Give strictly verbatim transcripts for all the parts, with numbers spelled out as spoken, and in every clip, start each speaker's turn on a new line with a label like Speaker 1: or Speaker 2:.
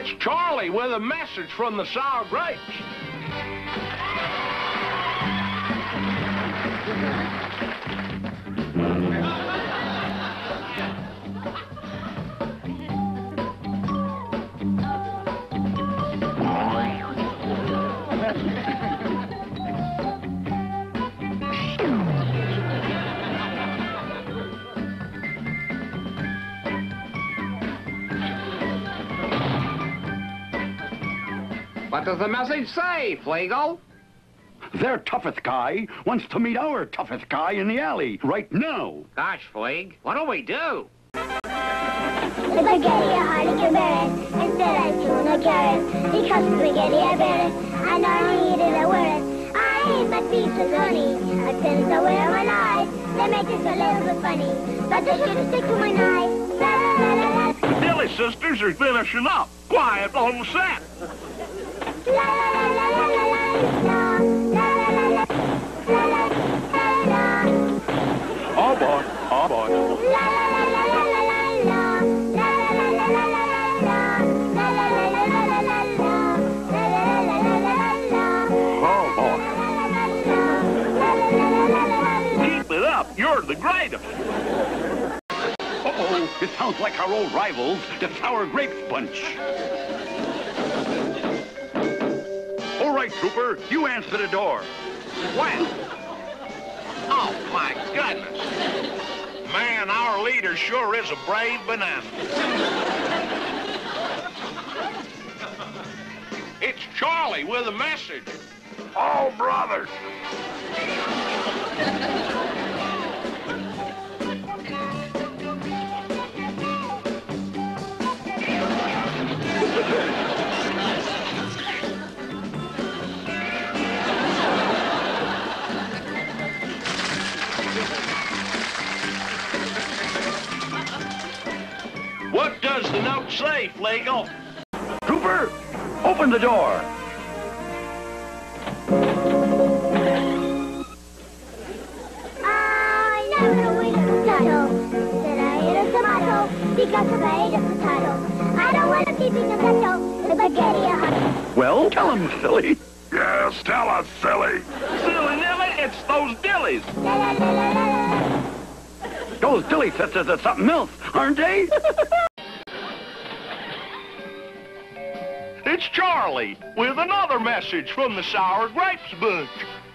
Speaker 1: It's Charlie with a message from the sour grapes.
Speaker 2: What does the message say, Flagle?
Speaker 3: Their toughest guy wants to meet our toughest guy in the alley right now.
Speaker 2: Gosh, Flag, what'll we do?
Speaker 4: The spaghetti are hard to get buried. Instead I do no carrot. Because spaghetti I bear it. I don't eat it, I wear it. I eat my piece of honey. I pins I wear my eyes. They make this a little bit funny. But they should stick to my knife. La la la la la.
Speaker 1: The Dilly Sisters are finishing up. Quiet on the set.
Speaker 4: La la la la la la la. La la la la la la la.
Speaker 3: Oh boy, oh boy.
Speaker 4: La la la la la la la. La la la la la la la. La la la la la la la. La la la la la la.
Speaker 3: Oh boy.
Speaker 1: Keep it up. You're the greatest.
Speaker 3: Uh-oh, it sounds like our old rivals, the Sour Grapes Bunch. All right, Trooper, you answer the door.
Speaker 1: When? Oh, my goodness. Man, our leader sure is a brave banana. It's Charlie with a message. Oh, brother. What does the note say, Flagle?
Speaker 3: Trooper, open the door.
Speaker 4: I never ate a potato. Said I ate a tomato because I ate a potato. I don't want to be eating a potato. The spaghetti are hot.
Speaker 3: Well, tell him, silly.
Speaker 1: Yes, tell us, silly. Silly Nelly, it's those dillies.
Speaker 4: La la la la la la.
Speaker 3: Those Dilly Sisters are something else, aren't they?
Speaker 1: It's Charlie with another message from the Sour Grapes Bunch.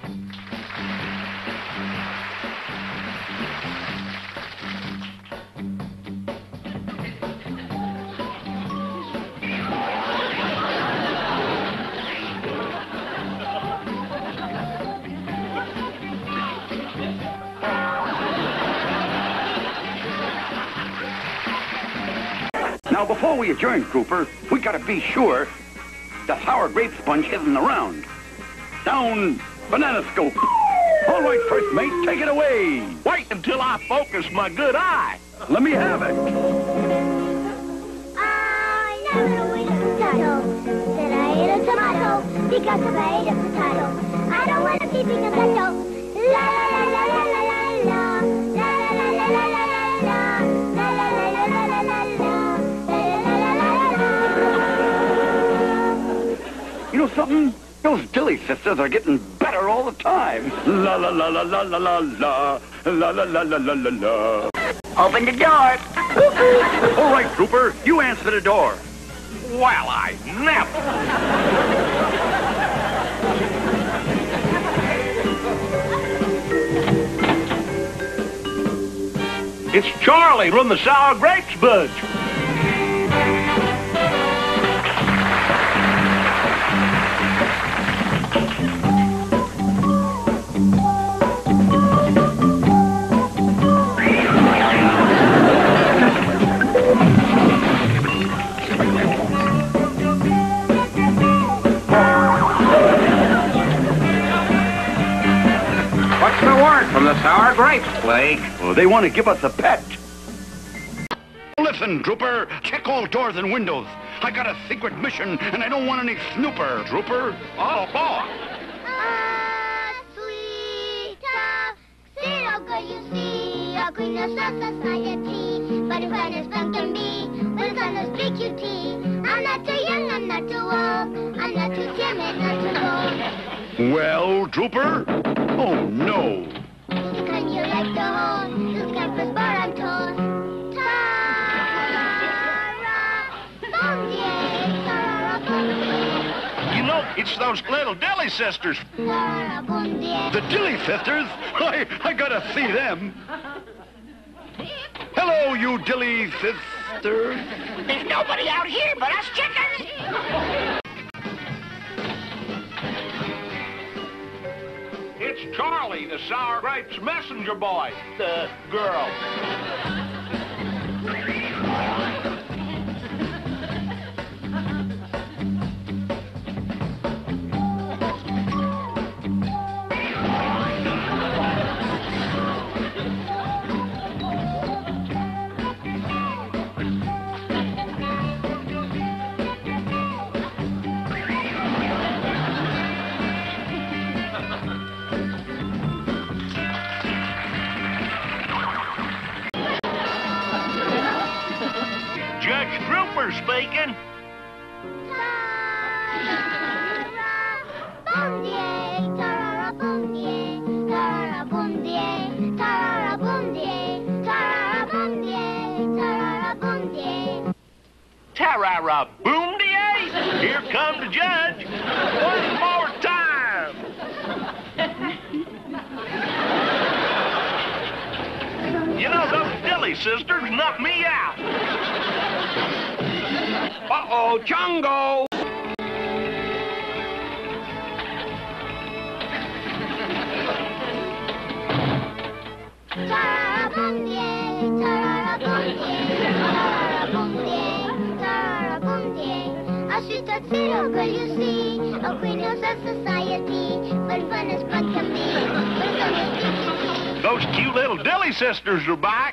Speaker 3: Now, before we adjourn, Trooper, we gotta be sure the Sour Grapes Bunch isn't around. Down, banana scope. All right, first mate, take it away.
Speaker 1: Wait until I focus my good eye.
Speaker 3: Let me have it.
Speaker 4: I never ate a potato. Said I ate a tomato because I ate a potato. I don't want to be eating a potato. La la la la la la la. La la la la la la la. La la la la la la la.
Speaker 3: You know something? Those Dilly Sisters are getting better all the time. La la la la la la la la. La la la la la la la.
Speaker 4: Open the door.
Speaker 3: All right, Trooper, you answer the door.
Speaker 1: Well, I never. It's Charlie from the Sour Grapes Bunch.
Speaker 2: What's the word from the Sour Grapes, Flake?
Speaker 3: Oh, they want to give us a pet. Listen, Trooper, check all doors and windows. I got a secret mission, and I don't want any snooper. Trooper?
Speaker 1: Oh, boy.
Speaker 4: Ah, sweet tuxedo, girl, you see, a queen of society. But if fun as fun can be, when sun has big cutie, I'm not too young. not too old. I'm not too timid, not too bold.
Speaker 3: Well, Trooper? Oh, no.
Speaker 4: The kind you like to hold. This kind first bar, I'm told.
Speaker 1: You know, it's those little Dilly Sisters.
Speaker 3: The Dilly Sisters? I, I gotta see them. Hello, you Dilly Sisters.
Speaker 5: There's nobody out here but us chickens.
Speaker 1: It's Charlie, the sour grapes messenger boy. The girl. Judge Trooper speaking. Tara-ra-boom-de-ay! Here comes the judge. One more time. You know, those Dilly Sisters knocked me out.
Speaker 2: Uh-oh, Chungo!
Speaker 4: A sweet little girl, you see, a queen of society, but fun as fun can be, but fun is sticky.
Speaker 1: Those cute little Dilly Sisters are back.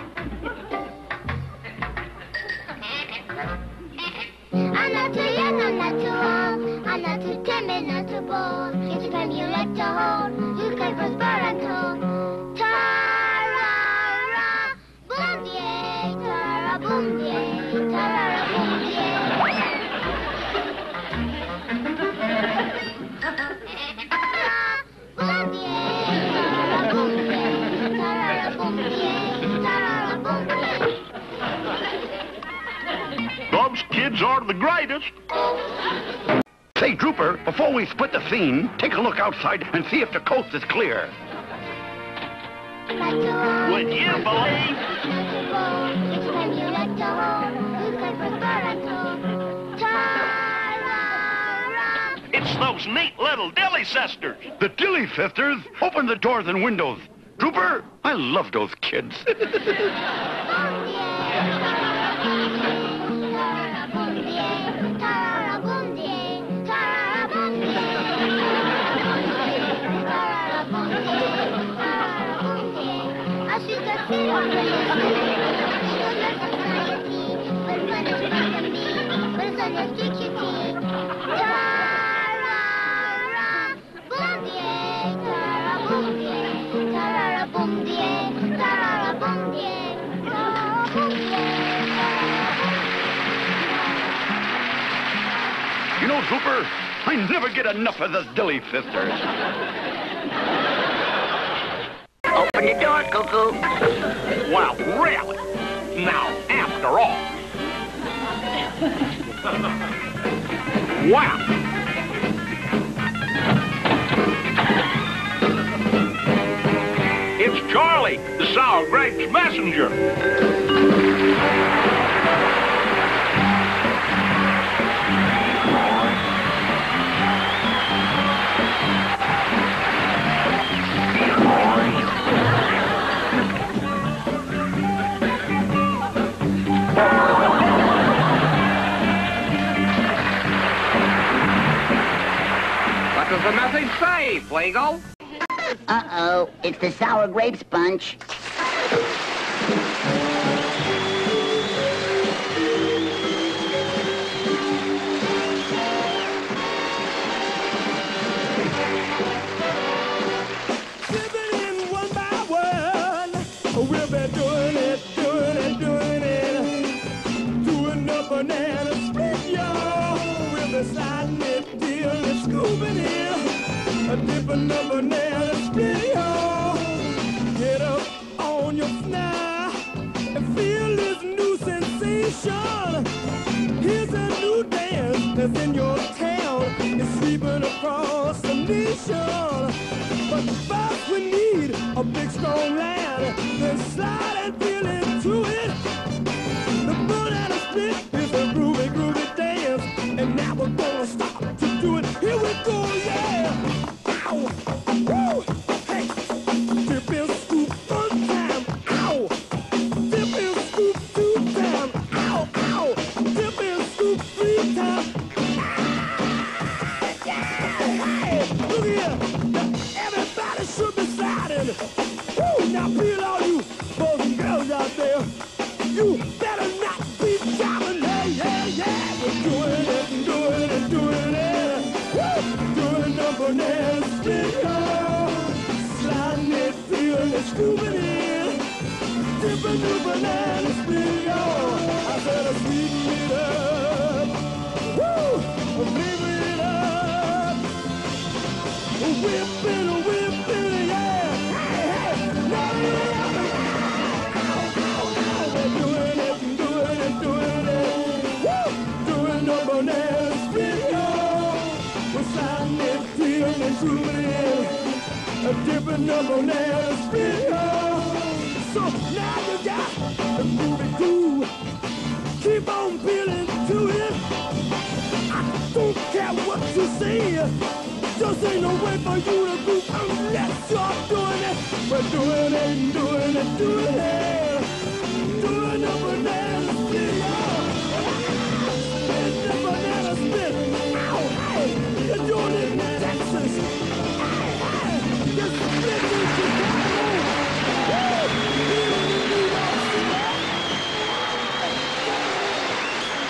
Speaker 4: I'm not too young, I'm not too old, I'm not too timid, not too bold. It's a kind you like to hold, you can first bar and told. Ta-ra-ra, boom-de-ay, ta-ra-ra, boom-de-ay, ta-ra-ra, boom-de-ay.
Speaker 1: Those kids are the greatest.
Speaker 3: Say, Trooper, before we split the scene, take a look outside and see if the coast is clear.
Speaker 1: Would you believe? It's those neat little Dilly Sisters.
Speaker 3: The Dilly Sisters? Open the doors and windows. Trooper, I love those kids. You know, Trooper, I never get enough of the Dilly Sisters.
Speaker 5: Open the door, Cuckoo.
Speaker 1: Well, really? Now, after all. Wow. It's Charlie, the sour grapes messenger.
Speaker 2: What does the message say, Flago?
Speaker 5: Uh-oh, it's the sour grapes bunch.
Speaker 6: Banana split, y'all. the banana split, y'all. Get up on your snare and feel this new sensation. Here's a new dance that's in your town. It's sweeping across the nation. But first we need a big strong land. Then slide and feel into it. The banana split is a groovy, groovy dance. And now we're gonna stop to do it. Here we go, yeah. Ow, woo, hey. Dip and scoop one time. Ow. Dip and scoop two times. Ow, ow. Dip and scoop three times. Hey, look here. Everybody should be sliding. Woo, now feel all you boys and girls out there. You better not be driving. Hey, yeah, yeah. We're doing it and doing it and doing it. Woo, doing the banana split, y'all. Sliding it, feeling it, scooping it. Dipping the banana split, y'all. I said I sweeten it up. Woo, flavor it up. Whipping, whipping, yeah. Hey, hey, now yeah. We're doing it and doing it, doing it. Woo, doing the banana split, y'all. We're sliding it, feeling it, zooming it. Dipping the banana split, y'all. So now you got the groovy groove. Keep on feeling to it. I don't care what you say. Just ain't no way for you to groove unless you're doing it. We're doing it, doing it, doing it.